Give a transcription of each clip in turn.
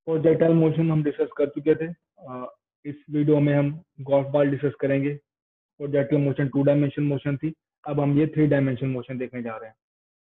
Projectile motion हम discuss कर चुके थे। इस वीडियो में हम गॉल्फ बॉल डिस्कस करेंगे। प्रोजेक्टाइल मोशन 2 डायमेंशन मोशन थी, अब हम ये 3 डायमेंशन मोशन देखने जा रहे हैं।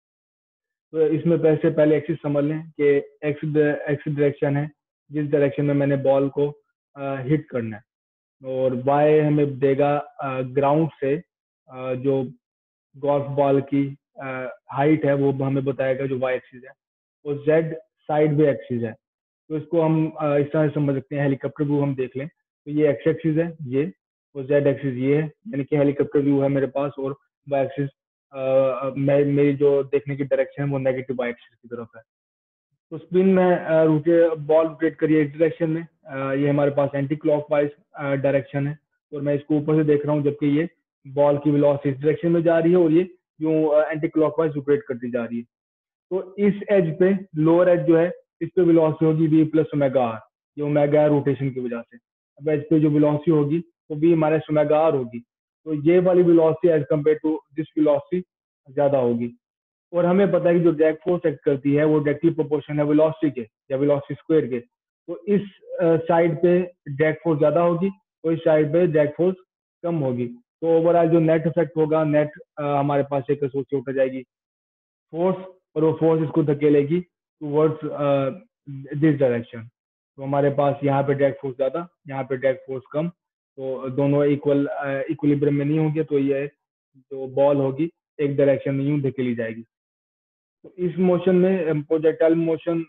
तो इसमें पहले एक्सिस समझ लें कि एक्स डायरेक्शन है, जिस डायरेक्शन में मैंने बॉल को हिट करना है, और वाई हमें देगा ग्राउंड से जो गोल्फ बॉल की हाइट है वो हमें बताएगा जो वाई एक्सिस है, और जेड साइड वे एक्सिस है। तो इसको हम इस तरह से समझ सकते हैं, हेलीकॉप्टर व्यू हम देख लें तो ये एक्स एक्सिस है ये, और जेड एक्सिस ये है, यानी कि हेलीकॉप्टर व्यू है मेरे पास, और वाई एक्सिस मेरी जो देखने की डायरेक्शन है वो नेगेटिव वाई एक्सिस की तरफ है। तो स्पिन में बॉल रोटेट करिए इस डायरेक्शन में, ये हमारे पास एंटी क्लॉकवाइज डायरेक्शन है, और मैं इसको ऊपर से देख रहा हूँ, जबकि ये बॉल की वेलोसिटी इस डायरेक्शन में जा रही है और ये जो एंटी क्लॉकवाइज रोटेट करती जा रही है। तो इस एज पे लोअर एज जो है, इस पे वेलोसिटी होगी v प्लस ओमेगा आर, ये ओमेगा आर रोटेशन की वजह से। अब एज पे जो वेलोसिटी होगी वो v माइनस ओमेगा आर होगी, तो ये वाली velocity as compared to this velocity ज्यादा होगी। और हमें पता है कि जो ड्रैग फोर्स एक्ट करती है वो डायरेक्टली प्रोपोर्शनल है वेलोसिटी के या वेलोसिटी स्क्वायर के। तो इस साइड पे ड्रैग फोर्स ज्यादा होगी, तो इस साइड पे ड्रैग फोर्स कम होगी। तो ओवरऑल जो नेट इफेक्ट होगा, नेट हमारे पास एक एसोसिएट हो जाएगी फोर्स, और वो फोर्स इसको धकेलेगी टूवर्ड्स दिस डायरेक्शन। तो हमारे पास यहाँ पे ड्रैग फोर्स ज्यादा, यहाँ पे ड्रैग फोर्स कम, तो दोनों इक्विलिब्रियम में नहीं होंगे, तो ये जो बॉल होगी एक डायरेक्शन में यूं धकेली जाएगी। तो इस मोशन में प्रोजेक्टाइल मोशन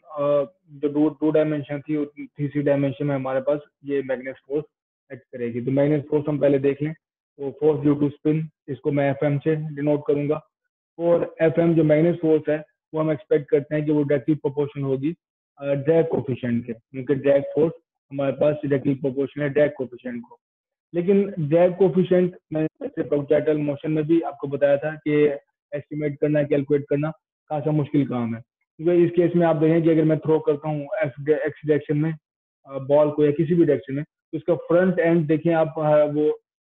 जो 2 डायमेंशन थी 3 डायमेंशन में हमारे पास ये मैग्नेट फोर्स एक्ट करेगी। तो मैग्नेट फोर्स हम पहले देख लें। तो फोर्स ड्यू टू स्पिन, इसको मैं एफ एम से डिनोट करूंगा, और एफ एम जो मैग्नेट फोर्स है वो हम एक्सपेक्ट करते हैं कि वो डायरेक्टली प्रोपोर्शन होगी ड्रैग कोफिशिएंट के, क्योंकि ड्रैग फोर्स हमारे पास डायरेक्टली प्रोपोर्शन है ड्रैग कोफिशिएंट को। लेकिन ड्रैग कोफिशिएंट मैंने प्रोजेक्टाइल मोशन में भी आपको बताया था कि एस्टिमेट करना, कैलकुलेट करना खासा मुश्किल काम है, क्योंकि इस केस में आप देखें कि अगर मैं थ्रो करता हूँ एक्स डायरेक्शन में बॉल को या किसी भी डायरेक्शन में, तो इसका फ्रंट एंड देखें आप, वो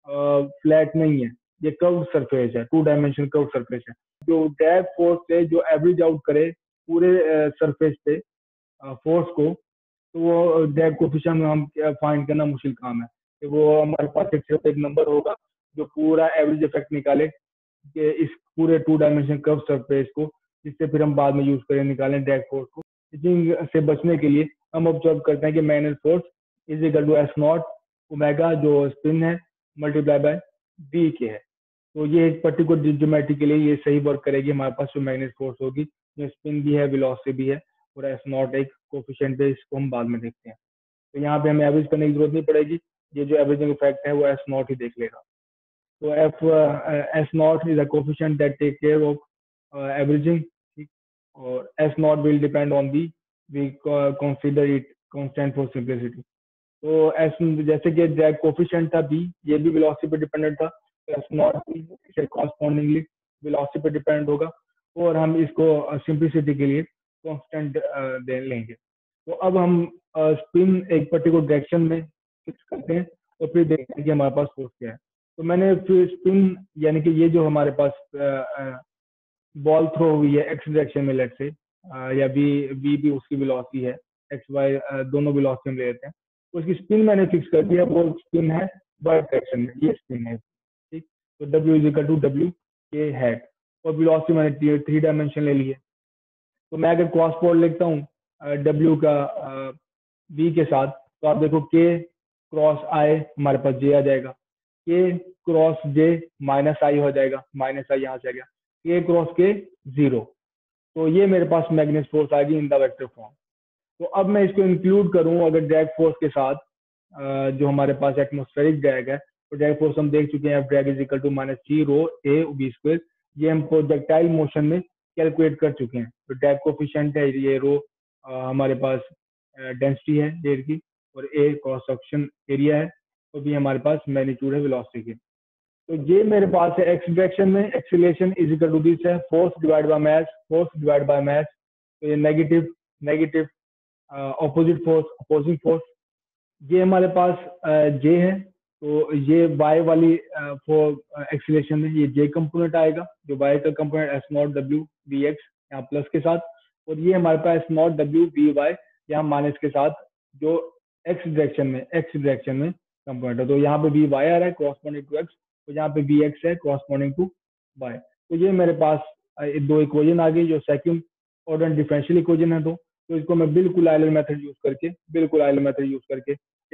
फ्लैट नहीं है, ये कर्व सरफेस है, 2 डायमेंशन कर्व सरफेस है। जो ड्रैग फोर्स से जो एवरेज आउट करे पूरे सरफेस पे फोर्स को, तो वो ड्रैग कोफिशिएंट में हम फाइंड करना मुश्किल काम है। कि वो हमारे पास एक सिर्फ एक नंबर होगा जो पूरा एवरेज इफेक्ट निकाले कि इस पूरे 2 डायमेंशन कर्व सरफेस को, जिससे फिर हम बाद में यूज करें निकालें ड्रैग फोर्स को। इचिंग से बचने के लिए हम ऑब्जर्व करते हैं कि magnet force is equal to S not omega जो स्पिन है मल्टीप्लाई बाय बी के है। तो ये एक पर्टिकुलर ज्योमेट्री के लिए ये सही वर्क करेगी। हमारे पास जो मैग्नेट फोर्स होगी, जो स्पिन भी है वेलोसिटी भी है, और एस नॉट एक कोफिशिएंट है, इसको हम बाद में देखते हैं। तो यहाँ पे हमें एवरेज करने की जरूरत नहीं पड़ेगी, ये जो एवरेजिंग इफेक्ट है वो एस नॉट ही देख लेगा। तो F S not is a coefficient that take care of averaging, ठीक, और S not will depend on the, we consider it constant for simplicity. तो एस जैसे कि ड्रैग कोफिशिएंट था बी, ये भी वेलोसिटी पे डिपेंडेंट था, तो एस नॉट इसे कॉरस्पॉन्डिंगली वेलोसिटी पे डिपेंड होगा, और हम इसको सिंपलिसिटी के लिए कांस्टेंट दे लेंगे। तो अब हम स्पिन एक पर्टिकुलर डायरेक्शन में फिक्स करते हैं, और फिर देखते हैं कि हमारे पास फोर्स क्या है। तो मैंने फिर स्पिन, यानी कि ये जो हमारे पास बॉल थ्रो हुई है एक्स डायरेक्शन में, लेट से या बी भी उसकी वेलोसिटी है, एक्स वाई दोनों वेलोसिटी हम ले लेते हैं, तो उसकी स्पिन मैंने फिक्स कर दिया, वो स्पिन है वाई डायरेक्शन में, ये स्पिन है, ठीक। तो W is equal to W के हेड, और वेलोसिटी मैंने 3 डायमेंशन ले लिए। तो मैं अगर क्रॉस पोल लिखता हूँ डब्ल्यू का बी के साथ, तो आप देखो के क्रॉस आई हमारे पास जे आ जाएगा, के क्रॉस जे माइनस आई हो जाएगा, माइनस आई यहाँ से आ गया, के क्रॉस के 0। तो ये मेरे पास मैग्नेट फोर्स आ गई इन द वेक्टर फॉर्म। तो अब मैं इसको इंक्लूड करूं अगर ड्रैग फोर्स के साथ, जो हमारे पास एटमोस्फेरिक ड्रैग है, तो ड्रैग फोर्स हम देख चुके हैं, F drag is equal to minus C rho A B square, ये हम प्रोजेक्टाइल मोशन में कैलकुलेट कर चुके हैं। तो ड्रैग कोफिशिएंट है ये रो, हमारे पास डेंसिटी है एयर की, और ए क्रॉस सेक्शन एरिया है, तो भी हमारे पास मैग्नीट्यूड है वेलोसिटी की। तो ये मेरे पास है एक्स डायरेक्शन में, acceleration is equal to this है force divide by mass, force divide by mass. तो ये negative negative opposite force opposing force, ये हमारे पास जे है, तो ये वाई वाली फॉर एक्सीलरेशन में ये जे कंपोनेंट आएगा, जो वाई का component S not W B X यहाँ प्लस के साथ, और ये हमारे पास S not W B Y यहाँ माइनस के साथ जो एक्स डायरेक्शन में कंपोनेंट है, तो यहाँ पे वी वाई आ रहा है कॉरस्पॉन्डिंग टू एक्स, तो यहाँ पे वी एक्स है कॉरस्पॉन्डिंग टू वाई। तो ये मेरे पास दो इक्वेशन आ गई जो सेकंड ऑर्डर डिफरेंशियल इक्वेशन है। तो इसको मैं बिल्कुल आयलर मेथड यूज करके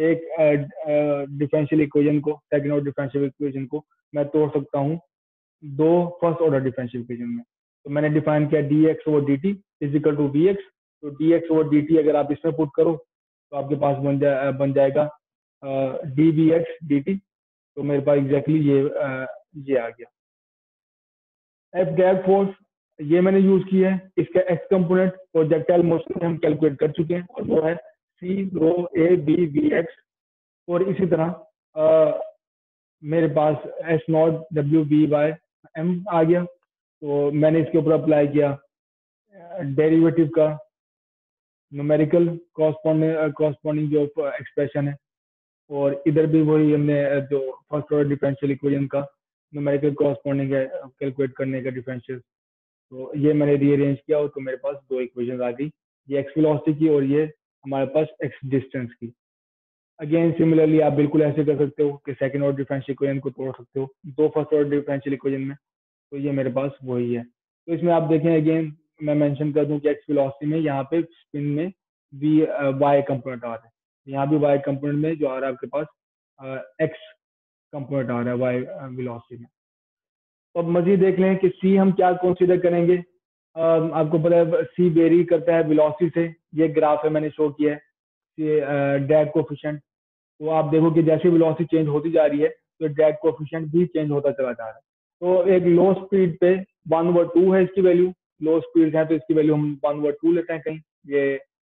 एक डिफरेंशियल इक्वेशन को, सेकंड ऑर्डर डिफरेंशियल इक्वेशन को मैं तोड़ सकता हूँ दो फर्स्ट ऑर्डर डिफरेंशियल इक्वेशन में। तो मैंने डिफाइन किया D X over D T is equal to V X. तो D X over D T अगर आप इसमें पुट करो तो आपके पास बन जाएगा D V X D T. तो मेरे पास एग्जैक्टली ये आ गया। एफ ड्रैग फोर्स ये मैंने यूज किया है, इसका एक्स कंपोनेंट प्रोजेक्टाइल मोशन हम कैलकुलेट कर चुके हैं, और वो है C rho A B V X. और इसी तरह मेरे पास S not W B by M आ गया। तो मैंने इसके ऊपर अप्लाई किया डेरिवेटिव का न्यूमेरिकल कॉरस्पॉन्डिंग जो एक्सप्रेशन है, और इधर भी वही हमने जो फर्स्ट ऑर्डर डिफरेंशियल इक्वेशन का न्यूमेरिकल कॉरस्पॉन्डिंग है कैलकुलेट करने का डिफरेंशियल। तो ये मैंने रीअरेंज किया, और तो मेरे पास दो इक्वेशन आ गई, ये एक्स वेलोसिटी की और ये हमारे पास एक्स डिस्टेंस की। अगेन सिमिलरली आप बिल्कुल ऐसे कर सकते हो कि सेकंड ऑर्डर डिफरेंशियल इक्वेशन को तोड़ सकते हो दो फर्स्ट ऑर्डर डिफरेंशियल इक्वेशन में। तो ये मेरे पास वही है। तो इसमें आप देखें अगेन मैं मेंशन कर दूं कि एक्स वेलोसिटी में यहाँ पे स्पिन में वी वाई कंपोनेंट आ रहा है, यहाँ भी वाई कंपोनेंट में जो आ रहा है आपके पास एक्स कंपोनेंट आ रहा है वाई वेलोसिटी में। तो अब मजीद देख लें कि सी हम क्या कंसीडर करेंगे। आपको पता है सी वेरी करता है वेलोसिटी से, ये ग्राफ है मैंने शो किया है ड्रैग कोफिशिएंट। तो आप देखो कि जैसे वेलोसिटी चेंज होती जा रही है तो ड्रैग कोफिशिएंट भी चेंज होता चला जा रहा है। तो एक लो स्पीड पे 1/2 है इसकी वैल्यू, लो स्पीड है तो इसकी वैल्यू हम 1/2 लेते हैं कहीं। ये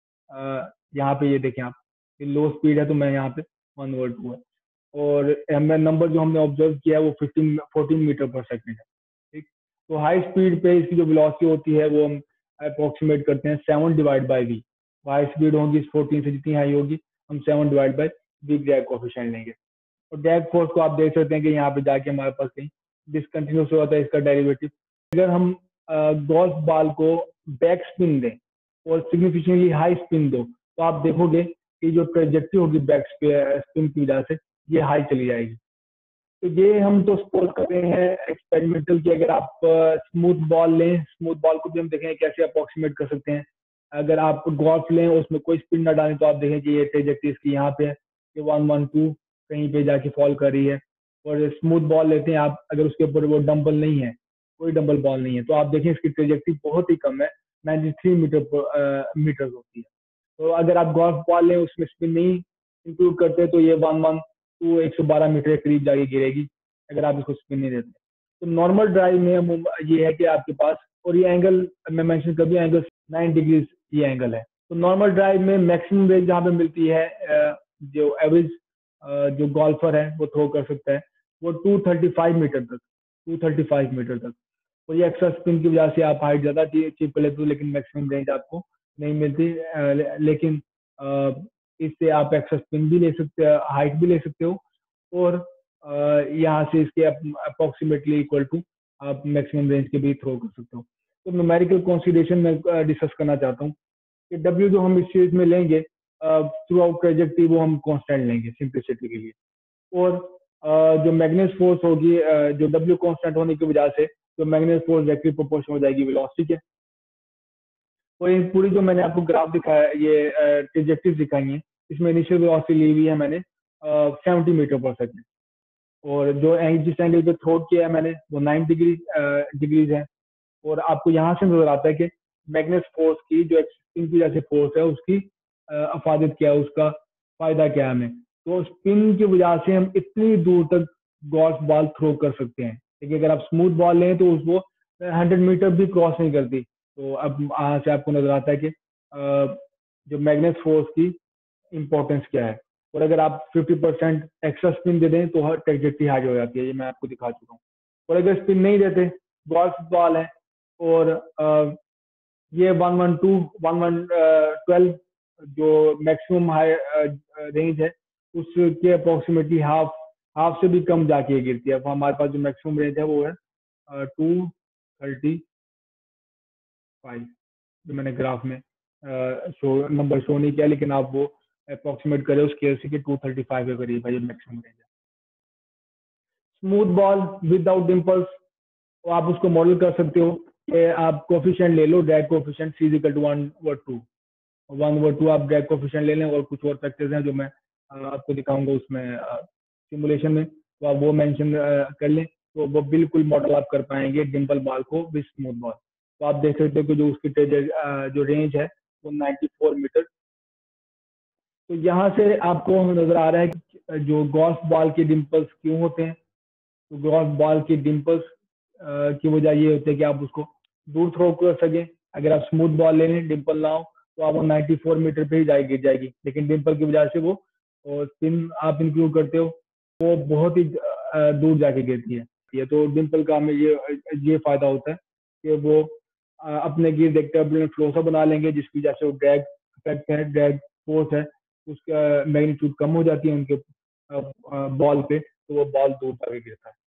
यहाँ पे ये देखें आप, ये लो स्पीड है तो मैं यहाँ पे 1/2 है, और नंबर जो हमने ऑब्जर्व किया है वो 14 मीटर पर सेकंड है। ठीक, तो हाई स्पीड पे इसकी जो वेलोसिटी होती है वो हम अप्रोक्सीमेट करते हैं 7 divide by V. High speed होगी 14 से जितनी हाई होगी हम 7 divide by V drag coefficient लेंगे। और ड्रैग फोर्स को आप देख सकते हैं कि यहाँ पे जाके हमारे पास कहीं डिसकंटिन्यूस होता है इसका डेरिवेटिव। अगर हम गोल्फ बॉल को बैक स्पिन दें और सिग्निफिकेंटली हाई स्पिन दो तो आप देखोगे कि जो ट्रेजेक्टरी होगी बैक स्पिन की वजह से ये हाई चली जाएगी। तो ये हम तो सपोज कर रहे हैं एक्सपेरिमेंटल की। अगर आप स्मूथ बॉल लें, स्मूथ बॉल को भी हम देखें कैसे अप्रोक्सीमेट कर सकते हैं। अगर आप गोल्फ लें उसमें कोई स्पिन ना डालें तो आप देखें कि ये ट्रेजेक्टरी इसकी यहाँ पे है, ये 112 कहीं पे जाके फॉल कर रही है। और स्मूथ बॉल लेते हैं आप, अगर उसके ऊपर वो डंबल नहीं है, कोई डंबल बॉल नहीं है, तो आप देखें इसकी ट्रेजेक्टरी बहुत ही कम है, 93 मीटर होती है। तो अगर आप गोल्फ बॉल लें उसमें स्पिन नहीं इंक्लूड करते तो ये 112 मीटर के करीब जाके गिरेगी अगर आप इसको स्पिन नहीं देते। तो नॉर्मल ड्राइव में ये है कि आपके पास, और ये एंगल मैं मेंशन कर दूं, एंगल 9 डिग्री ये एंगल है। तो नॉर्मल ड्राइव में मैक्सिमम रेंज जहाँ पे मिलती है जो एवरेज जो गोल्फर है वो थ्रो कर सकता है वो 235 मीटर तक। तो ये एक्स्ट्रा स्पिन की वजह से आप हाइट ज्यादा अचीव कर लेते हो, लेकिन मैक्सिमम रेंज आपको नहीं मिलती। लेकिन इससे आप एक्स्ट्रा स्पिन भी ले सकते हो, हाइट भी ले सकते हो, और यहाँ से इसके अप्रोक्सीमेटली इक्वल टू आप मैक्सिमम रेंज के भी थ्रो कर सकते हो। तो न्यूमेरिकल कंसीडरेशन में डिस्कस करना चाहता हूँ कि डब्ल्यू जो हम इस चीज में लेंगे थ्रू आउट ट्रेजेक्टरी वो हम कांस्टेंट लेंगे सिंप्लिसिटी के लिए। और जो मैग्नेस फोर्स होगी जो डब्ल्यू कांस्टेंट होने की वजह से तो मैग्नेस फोर्स डायरेक्टली प्रोपोर्शनल हो जाएगी वेलोसिटी के। और ये पूरी जो मैंने आपको ग्राफ दिखाया, ये ट्रेजेक्टरी दिखाई है, इसमें इनिशियल वेलोसिटी ली हुई है मैंने 70 मीटर पर सेकंड, और जो जिस एंगल पे थ्रो किया है मैंने वो 9 डिग्रीज है। और आपको यहाँ से नजर आता है कि मैग्नेस फोर्स की जो स्पिन की वजह से फोर्स है उसकी अफादत क्या है, उसका फायदा क्या है हमें। तो स्पिन की वजह से हम इतनी दूर तक गोल्फ बॉल थ्रो कर सकते हैं, लेकिन अगर आप स्मूथ बॉल लें तो उसको 100 मीटर भी क्रॉस नहीं करती। तो अब यहाँ से आपको नजर आता है कि जो मैग्नेस फोर्स की इंपॉर्टेंस क्या है। और अगर आप 50% एक्स्ट्रा स्पिन दे दें तो हर ट्रेजेक्टरी हाई हो जाती है, ये मैं आपको दिखा चुका हूँ। और अगर स्पिन नहीं देते, गोल्फ बॉल है और ये 112 जो मैक्सिमम हाई रेंज है उसके अप्रोक्सीमेटली हाफ से भी कम जाके गिरती है। हमारे पास जो मैक्सिमम रेंज है वो है 235 जो मैंने ग्राफ में नंबर शो नहीं किया, लेकिन आप वो अप्रोक्सीमेट करें उसके के 235 के करीब है ये मैक्सिमम रेंज है। स्मूथ बॉल विदाउट डिम्पल्स, तो आप उसको मॉडल कर सकते हो कि आप कोफिशिएंट ले लो, drag coefficient C equal to 1/2, 1/2 आप ड्रैग कोफिशिएंट ले लें, और कुछ और फैक्टर्स हैं जो मैं आपको दिखाऊंगा उसमें सिमुलेशन में, तो आप वो मेंशन कर लें, तो वो बिल्कुल मॉडल आप कर पाएंगे डिम्पल बॉल को विद स्मूथ बॉल। तो आप देख सकते हो कि जो उसकी जो रेंज है वो 94 मीटर। तो यहाँ से आपको नजर आ रहा है कि जो गॉस बॉल के डिम्पल्स क्यों होते हैं। तो गॉस बॉल के डिम्पल्स की वजह ये होती है कि आप उसको दूर थ्रो कर सकें। अगर आप स्मूथ बॉल ले लें, डिम्पल ना हो, तो आप वो 94 मीटर पे ही गिर जाएगी, लेकिन डिम्पल की वजह से वो स्पिन आप इंक्लूड करते हो, वो बहुत ही दूर जाके गिरती है। ये तो डिम्पल का हमें ये फायदा होता है कि वो अपने गिर देखते हुए फ्लो सा बना लेंगे, जिसकी वजह से वो ड्रैग इफेक्ट है, ड्रैग फोर्स है, उसका मैग्नीट्यूड कम हो जाती है उनके बॉल पे, तो वो बॉल दूर जाके गिरता है।